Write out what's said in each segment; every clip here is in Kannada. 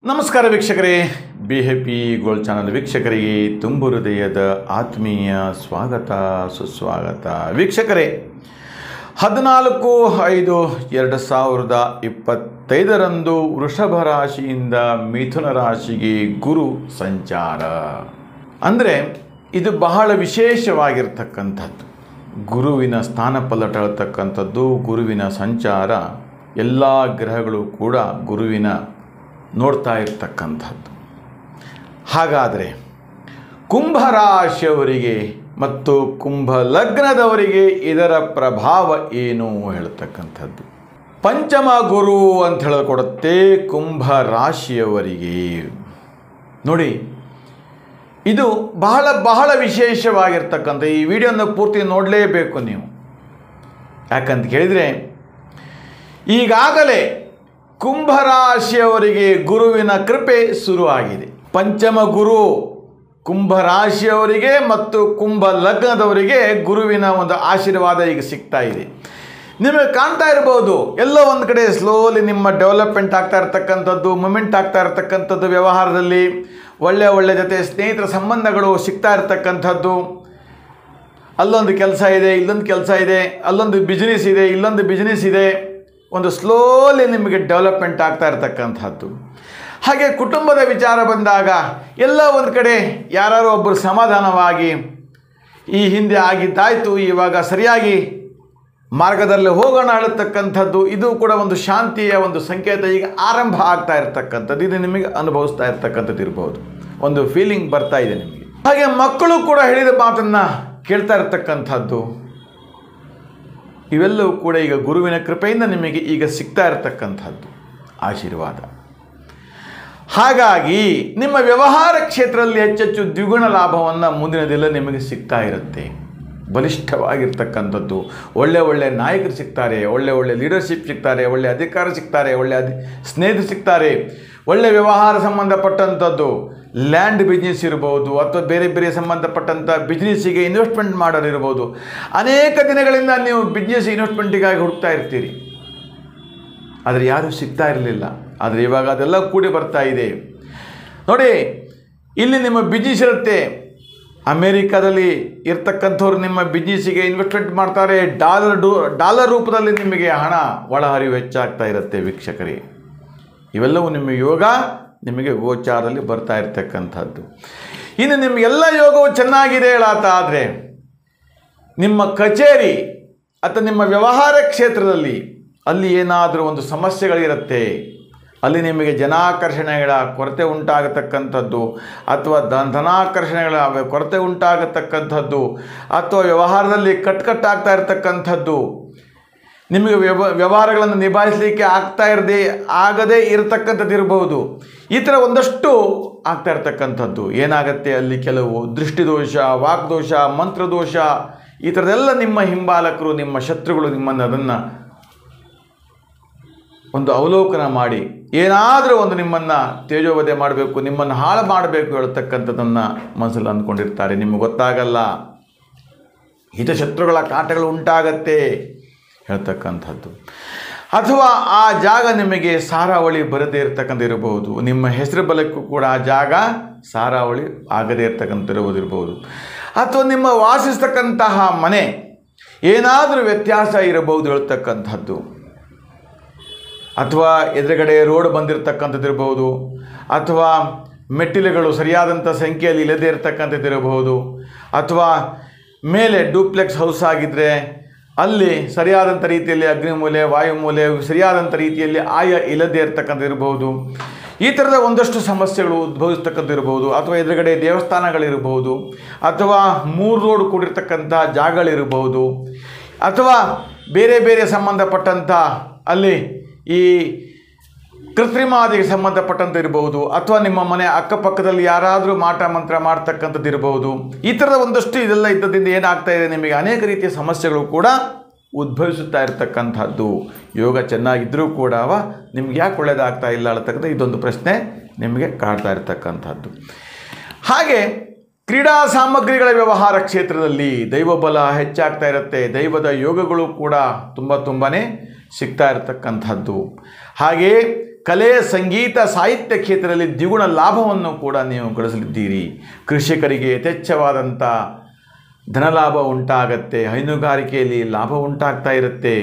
ನಮಸ್ಕಾರ ವೀಕ್ಷಕರೇ, BHP ಗೋಲ್ಡ್ ಚಾನಲ್ ವೀಕ್ಷಕರಿಗೆ ತುಂಬು ಹೃದಯದ ಆತ್ಮೀಯ ಸ್ವಾಗತ ಸುಸ್ವಾಗತ. ವೀಕ್ಷಕರೇ, 14/5/2025 ವೃಷಭ ರಾಶಿಯಿಂದ ಮಿಥುನ ರಾಶಿಗೆ ಗುರು ಸಂಚಾರ. ಅಂದರೆ ಇದು ಬಹಳ ವಿಶೇಷವಾಗಿರ್ತಕ್ಕಂಥದ್ದು. ಗುರುವಿನ ಸ್ಥಾನ ಪಲ್ಲಟತಕ್ಕಂಥದ್ದು, ಗುರುವಿನ ಸಂಚಾರ, ಎಲ್ಲ ಗ್ರಹಗಳು ಕೂಡ ಗುರುವಿನ ನೋಡ್ತಾ ಇರ್ತಕ್ಕಂಥದ್ದು. ಹಾಗಾದರೆ ಕುಂಭರಾಶಿಯವರಿಗೆ ಮತ್ತು ಕುಂಭ ಲಗ್ನದವರಿಗೆ ಇದರ ಪ್ರಭಾವ ಏನು ಹೇಳ್ತಕ್ಕಂಥದ್ದು. ಪಂಚಮ ಗುರು ಅಂತ ಹೇಳಿಕೊಡುತ್ತೆ ಕುಂಭ ರಾಶಿಯವರಿಗೆ. ನೋಡಿ, ಇದು ಬಹಳ ಬಹಳ ವಿಶೇಷವಾಗಿರ್ತಕ್ಕಂಥ ಈ ವಿಡಿಯೋನ ಪೂರ್ತಿ ನೋಡಲೇಬೇಕು ನೀವು. ಯಾಕಂತ ಕೇಳಿದರೆ, ಈಗಾಗಲೇ ಕುಂಭರಾಶಿಯವರಿಗೆ ಗುರುವಿನ ಕೃಪೆ ಶುರುವಾಗಿದೆ. ಪಂಚಮ ಗುರು ಕುಂಭರಾಶಿಯವರಿಗೆ ಮತ್ತು ಕುಂಭ ಲಗ್ನದವರಿಗೆ ಗುರುವಿನ ಒಂದು ಆಶೀರ್ವಾದ ಈಗ ಸಿಗ್ತಾ ಇದೆ. ನಿಮಗೆ ಕಾಣ್ತಾ ಇರ್ಬೋದು, ಎಲ್ಲೋ ಒಂದು ಕಡೆ ಸ್ಲೋಲಿ ನಿಮ್ಮ ಡೆವಲಪ್ಮೆಂಟ್ ಆಗ್ತಾ ಇರ್ತಕ್ಕಂಥದ್ದು, ಮೂಮೆಂಟ್ ಆಗ್ತಾ ಇರ್ತಕ್ಕಂಥದ್ದು, ವ್ಯವಹಾರದಲ್ಲಿ ಒಳ್ಳೆ ಜೊತೆ ಸ್ನೇಹಿತರ ಸಂಬಂಧಗಳು ಸಿಗ್ತಾ ಇರ್ತಕ್ಕಂಥದ್ದು. ಅಲ್ಲೊಂದು ಕೆಲಸ ಇದೆ, ಇಲ್ಲೊಂದು ಕೆಲಸ ಇದೆ, ಅಲ್ಲೊಂದು ಬಿಸ್ನೆಸ್ ಇದೆ, ಇಲ್ಲೊಂದು ಬಿಸ್ನೆಸ್ ಇದೆ. ಒಂದು ಸ್ಲೋಲಿ ನಿಮಗೆ ಡೆವಲಪ್ಮೆಂಟ್ ಆಗ್ತಾ ಇರ್ತಕ್ಕಂಥದ್ದು. ಹಾಗೆ ಕುಟುಂಬದ ವಿಚಾರ ಬಂದಾಗ ಎಲ್ಲ ಒಂದು ಕಡೆ ಯಾರು ಒಬ್ಬರು ಸಮಾಧಾನವಾಗಿ ಈ ಹಿಂದೆ ಆಗಿದ್ದಾಯಿತು, ಇವಾಗ ಸರಿಯಾಗಿ ಮಾರ್ಗದಲ್ಲಿ ಹೋಗೋಣ ಹೇಳತಕ್ಕಂಥದ್ದು, ಇದು ಕೂಡ ಒಂದು ಶಾಂತಿಯ ಒಂದು ಸಂಕೇತ ಈಗ ಆರಂಭ ಆಗ್ತಾ ಇರ್ತಕ್ಕಂಥದ್ದು. ಇದು ನಿಮಗೆ ಅನುಭವಿಸ್ತಾ ಇರ್ತಕ್ಕಂಥದ್ದು ಇರ್ಬೋದು, ಒಂದು ಫೀಲಿಂಗ್ ಬರ್ತಾ ಇದೆ ನಿಮಗೆ. ಹಾಗೆ ಮಕ್ಕಳು ಕೂಡ ಹೇಳಿದ ಮಾತನ್ನು ಕೇಳ್ತಾ ಇರ್ತಕ್ಕಂಥದ್ದು, ಇವೆಲ್ಲವೂ ಕೂಡ ಈಗ ಗುರುವಿನ ಕೃಪೆಯಿಂದ ನಿಮಗೆ ಈಗ ಸಿಗ್ತಾ ಇರತಕ್ಕಂಥದ್ದು ಆಶೀರ್ವಾದ. ಹಾಗಾಗಿ ನಿಮ್ಮ ವ್ಯವಹಾರ ಕ್ಷೇತ್ರದಲ್ಲಿ ಹೆಚ್ಚೆಚ್ಚು ದ್ವಿಗುಣ ಲಾಭವನ್ನು ಮುಂದಿನ ದಿನ ನಿಮಗೆ ಸಿಗ್ತಾ ಇರುತ್ತೆ. ಬಲಿಷ್ಠವಾಗಿರ್ತಕ್ಕಂಥದ್ದು, ಒಳ್ಳೆ ನಾಯಕರು ಸಿಗ್ತಾರೆ, ಒಳ್ಳೆ ಲೀಡರ್ಶಿಪ್ ಸಿಗ್ತಾರೆ, ಒಳ್ಳೆ ಅಧಿಕಾರ ಸಿಗ್ತಾರೆ, ಸ್ನೇಹಿತರು ಸಿಗ್ತಾರೆ. ಒಳ್ಳೆ ವ್ಯವಹಾರ ಸಂಬಂಧಪಟ್ಟಂಥದ್ದು, ಲ್ಯಾಂಡ್ ಬಿಸ್ನೆಸ್ ಇರ್ಬೋದು, ಅಥವಾ ಬೇರೆ ಸಂಬಂಧಪಟ್ಟಂಥ ಬಿಸ್ನೆಸ್ಸಿಗೆ ಇನ್ವೆಸ್ಟ್ಮೆಂಟ್ ಮಾಡೋರು ಇರ್ಬೋದು. ಅನೇಕ ದಿನಗಳಿಂದ ನೀವು ಬಿಸ್ನೆಸ್ ಇನ್ವೆಸ್ಟ್ಮೆಂಟಿಗಾಗಿ ಹುಡುಕ್ತಾ ಇರ್ತೀರಿ, ಆದರೆ ಯಾರೂ ಸಿಗ್ತಾ ಇರಲಿಲ್ಲ. ಆದರೆ ಇವಾಗ ಅದೆಲ್ಲ ಕೂಡಿ ಬರ್ತಾ ಇದೆ. ನೋಡಿ, ಇಲ್ಲಿ ನಿಮ್ಮ ಬಿಸ್ನೆಸ್ ಇರುತ್ತೆ, ಅಮೇರಿಕಾದಲ್ಲಿ ಇರ್ತಕ್ಕಂಥವ್ರು ನಿಮ್ಮ ಬಿಸ್ನೆಸ್ಸಿಗೆ ಇನ್ವೆಸ್ಟ್ಮೆಂಟ್ ಮಾಡ್ತಾರೆ. ಡಾಲರ್ ರೂಪದಲ್ಲಿ ನಿಮಗೆ ಹಣ ಒಳಹರಿವು ಹೆಚ್ಚಾಗ್ತಾ ಇರುತ್ತೆ ವೀಕ್ಷಕರೇ. ಇವೆಲ್ಲವೂ ನಿಮ್ಮ ಯೋಗ ನಿಮಗೆ ಗೋಚಾರದಲ್ಲಿ ಬರ್ತಾ ಇರ್ತಕ್ಕಂಥದ್ದು. ಇನ್ನು ನಿಮಗೆಲ್ಲ ಯೋಗವು ಚೆನ್ನಾಗಿದೆ ಹೇಳಾತಾದರೆ, ನಿಮ್ಮ ಕಚೇರಿ ಅಥವಾ ನಿಮ್ಮ ವ್ಯವಹಾರ ಕ್ಷೇತ್ರದಲ್ಲಿ ಅಲ್ಲಿ ಏನಾದರೂ ಒಂದು ಸಮಸ್ಯೆಗಳಿರುತ್ತೆ, ಅಲ್ಲಿ ನಿಮಗೆ ಜನಾಕರ್ಷಣೆಗಳ ಕೊರತೆ ಉಂಟಾಗತಕ್ಕಂಥದ್ದು, ಅಥವಾ ಧನಾಕರ್ಷಣೆಗಳ ಕೊರತೆ ಉಂಟಾಗತಕ್ಕಂಥದ್ದು, ಅಥವಾ ವ್ಯವಹಾರದಲ್ಲಿ ಕಟ್ಟಾಗ್ತಾ ಇರತಕ್ಕಂಥದ್ದು, ನಿಮಗೆ ವ್ಯವಹಾರಗಳನ್ನು ನಿಭಾಯಿಸಲಿಕ್ಕೆ ಆಗದೇ ಇರತಕ್ಕಂಥದ್ದು ಇರಬಹುದು. ಈ ಥರ ಒಂದಷ್ಟು ಆಗ್ತಾ ಇರ್ತಕ್ಕಂಥದ್ದು ಏನಾಗುತ್ತೆ, ಅಲ್ಲಿ ಕೆಲವು ದೃಷ್ಟಿದೋಷ, ವಾಗ್ದೋಷ, ಮಂತ್ರದೋಷ, ಈ ಥರದೆಲ್ಲ ನಿಮ್ಮ ಹಿಂಬಾಲಕರು, ನಿಮ್ಮ ಶತ್ರುಗಳು ನಿಮ್ಮನ್ನು ಅದನ್ನು ಒಂದು ಅವಲೋಕನ ಮಾಡಿ ಏನಾದರೂ ಒಂದು ನಿಮ್ಮನ್ನು ತೇಜೋವಧೆ ಮಾಡಬೇಕು, ನಿಮ್ಮನ್ನು ಹಾಳು ಮಾಡಬೇಕು ಹೇಳ್ತಕ್ಕಂಥದ್ದನ್ನು ಮನಸ್ಸಲ್ಲಿ ಅಂದ್ಕೊಂಡಿರ್ತಾರೆ. ನಿಮಗೆ ಗೊತ್ತಾಗಲ್ಲ, ಹಿತಶತ್ರುಗಳ ಕಾಟಗಳು ಉಂಟಾಗತ್ತೆ ಹೇಳ್ತಕ್ಕಂಥದ್ದು. ಅಥವಾ ಆ ಜಾಗ ನಿಮಗೆ ಸಾರಾವಳಿ ಬರದೇ ಇರತಕ್ಕಂಥ ಇರಬಹುದು. ನಿಮ್ಮ ಹೆಸರು ಬಲಕ್ಕೂ ಕೂಡ ಆ ಜಾಗ ಸಾರಾವಳಿ ಆಗದೇ ಇರತಕ್ಕಂಥ ಇರ್ಬೋದು. ಅಥವಾ ನಿಮ್ಮ ವಾಸಿಸ್ತಕ್ಕಂತಹ ಮನೆ ಏನಾದರೂ ವ್ಯತ್ಯಾಸ ಇರಬಹುದು ಹೇಳ್ತಕ್ಕಂಥದ್ದು. ಅಥವಾ ಎದುರುಗಡೆ ರೋಡ್ ಬಂದಿರತಕ್ಕಂಥದ್ದು ಇರಬಹುದು, ಅಥವಾ ಮೆಟ್ಟಿಲುಗಳು ಸರಿಯಾದಂಥ ಸಂಖ್ಯೆಯಲ್ಲಿ ಇಲ್ಲದೇ ಇರತಕ್ಕಂಥದ್ದು ಇರಬಹುದು, ಅಥವಾ ಮೇಲೆ ಡೂಪ್ಲೆಕ್ಸ್ ಹೌಸ್ ಆಗಿದ್ದರೆ ಅಲ್ಲಿ ಸರಿಯಾದಂಥ ರೀತಿಯಲ್ಲಿ ಅಗ್ನಿಮೂಲೆ, ವಾಯುಮೂಲೆ ಸರಿಯಾದಂಥ ರೀತಿಯಲ್ಲಿ ಇಲ್ಲದೇ ಇರತಕ್ಕಂಥ ಇರಬಹುದು. ಈ ಥರದ ಒಂದಷ್ಟು ಸಮಸ್ಯೆಗಳು ಉದ್ಭವಿಸ್ತಕ್ಕಂಥ ಇರಬಹುದು. ಅಥವಾ ಎದುರುಗಡೆ ದೇವಸ್ಥಾನಗಳಿರಬಹುದು, ಅಥವಾ 3 ರೋಡ್ ಕೂಡಿರ್ತಕ್ಕಂಥ ಜಾಗಗಳಿರಬಹುದು, ಅಥವಾ ಬೇರೆ ಸಂಬಂಧಪಟ್ಟಂಥ ಅಲ್ಲಿ ಈ ಕೃತ್ರಿಮಾದಿಗೆ ಸಂಬಂಧಪಟ್ಟಂಥ ಇರಬಹುದು, ಅಥವಾ ನಿಮ್ಮ ಮನೆ ಅಕ್ಕಪಕ್ಕದಲ್ಲಿ ಯಾರಾದರೂ ಮಾಟ ಮಂತ್ರ ಮಾಡ್ತಕ್ಕಂಥದ್ದು ಇರಬಹುದು. ಈ ಥರದ ಒಂದಷ್ಟು ಇದೆಲ್ಲ ಇದ್ದದಿಂದ ಏನಾಗ್ತಾ ಇದೆ, ನಿಮಗೆ ಅನೇಕ ರೀತಿಯ ಸಮಸ್ಯೆಗಳು ಕೂಡ ಉದ್ಭವಿಸುತ್ತಾ ಇರತಕ್ಕಂಥದ್ದು. ಯೋಗ ಚೆನ್ನಾಗಿದ್ದರೂ ಕೂಡ ನಿಮ್ಗೆ ಯಾಕೆ ಒಳ್ಳೆಯದಾಗ್ತಾ ಇಲ್ಲ ಅನ್ನತಕ್ಕಂಥ ಇದೊಂದು ಪ್ರಶ್ನೆ ನಿಮಗೆ ಕಾಡ್ತಾ ಇರತಕ್ಕಂಥದ್ದು. ಹಾಗೆ ಕ್ರೀಡಾ ಸಾಮಗ್ರಿಗಳ ವ್ಯವಹಾರ ಕ್ಷೇತ್ರದಲ್ಲಿ ದೈವಬಲ ಹೆಚ್ಚಾಗ್ತಾ ಇರುತ್ತೆ. ದೈವದ ಯೋಗಗಳು ಕೂಡ ತುಂಬಾ ಸಿಗ್ತಾ ಇರತಕ್ಕಂಥದ್ದು. ಹಾಗೆಯೇ ಕಲೆ, ಸಂಗೀತ, ಸಾಹಿತ್ಯ ಕ್ಷೇತ್ರದಲ್ಲಿ ದ್ವಿಗುಣ ಲಾಭವನ್ನು ಕೂಡ ನೀವು ಗಳಿಸಲಿದ್ದೀರಿ. ಕೃಷಿಕರಿಗೆ ಯಥೇಚ್ಛವಾದಂಥ ಧನಲಾಭ ಉಂಟಾಗತ್ತೆ. ಹೈನುಗಾರಿಕೆಯಲ್ಲಿ ಲಾಭ ಉಂಟಾಗ್ತಾ ಇರುತ್ತೆ.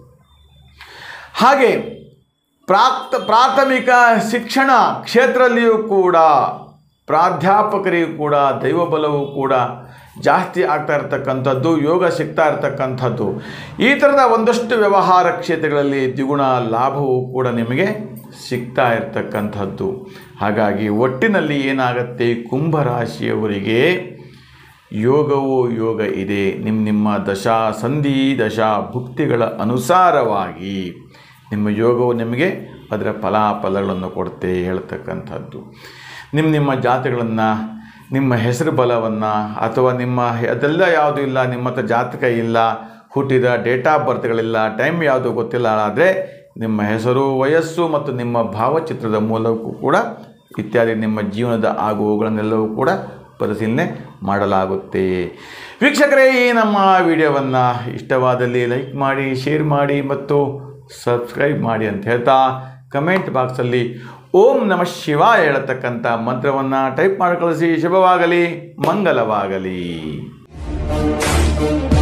ಹಾಗೆ ಪ್ರಾಥಮಿಕ ಶಿಕ್ಷಣ ಕ್ಷೇತ್ರದಲ್ಲಿಯೂ ಕೂಡ ಪ್ರಾಧ್ಯಾಪಕರಿಗೂ ಕೂಡ ದೈವಬಲವೂ ಕೂಡ ಜಾಸ್ತಿ ಆಗ್ತಾ ಇರತಕ್ಕಂಥದ್ದು, ಯೋಗ ಸಿಗ್ತಾ ಇರತಕ್ಕಂಥದ್ದು. ಈ ಥರದ ಒಂದಷ್ಟು ವ್ಯವಹಾರ ಕ್ಷೇತ್ರಗಳಲ್ಲಿ ದ್ವಿಗುಣ ಲಾಭವೂ ಕೂಡ ನಿಮಗೆ ಸಿಗ್ತಾ ಇರತಕ್ಕಂಥದ್ದು. ಹಾಗಾಗಿ ಒಟ್ಟಿನಲ್ಲಿ ಏನಾಗುತ್ತೆ, ಕುಂಭರಾಶಿಯವರಿಗೆ ಯೋಗವೂ ಯೋಗ ಇದೆ. ನಿಮ್ಮ ದಶಾ ಸಂಧಿ ದಶಾ ಭುಕ್ತಿಗಳ ಅನುಸಾರವಾಗಿ ನಿಮ್ಮ ಯೋಗವು ನಿಮಗೆ ಅದರ ಫಲಾಫಲಗಳನ್ನು ಕೊಡುತ್ತೆ ಹೇಳ್ತಕ್ಕಂಥದ್ದು. ನಿಮ್ಮ ಜಾತಗಳನ್ನು, ನಿಮ್ಮ ಹೆಸರು ಬಲವನ್ನು ಅಥವಾ ಅದೆಲ್ಲ ಯಾವುದೂ ಇಲ್ಲ, ನಿಮ್ಮ ಹತ್ರ ಜಾತಕ ಇಲ್ಲ, ಹುಟ್ಟಿದ ಡೇಟ್ ಆಫ್ ಬರ್ತ್ಗಳಿಲ್ಲ, ಟೈಮ್ ಯಾವುದು ಗೊತ್ತಿಲ್ಲ, ಆದರೆ ನಿಮ್ಮ ಹೆಸರು, ವಯಸ್ಸು ಮತ್ತು ನಿಮ್ಮ ಭಾವಚಿತ್ರದ ಮೂಲಕವೂ ಕೂಡ ಇತ್ಯಾದಿ ನಿಮ್ಮ ಜೀವನದ ಆಗುವುಗಳನ್ನೆಲ್ಲವೂ ಕೂಡ ಪರಿಶೀಲನೆ ಮಾಡಲಾಗುತ್ತೆ. ವೀಕ್ಷಕರೇ, ಈ ನಮ್ಮ ವಿಡಿಯೋವನ್ನು ಇಷ್ಟವಾದಲ್ಲಿ ಲೈಕ್ ಮಾಡಿ, ಶೇರ್ ಮಾಡಿ ಮತ್ತು ಸಬ್ಸ್ಕ್ರೈಬ್ ಮಾಡಿ ಅಂತ ಹೇಳ್ತಾ ಕಮೆಂಟ್ ಬಾಕ್ಸಲ್ಲಿ ಓಂ ನಮಃ ಶಿವಾಯ ಹೇಳತಕ್ಕಂಥ ಮಂತ್ರವನ್ನು ಟೈಪ್ ಮಾಡಿ ಕಳಿಸಿ. ಶುಭವಾಗಲಿ, ಮಂಗಲವಾಗಲಿ.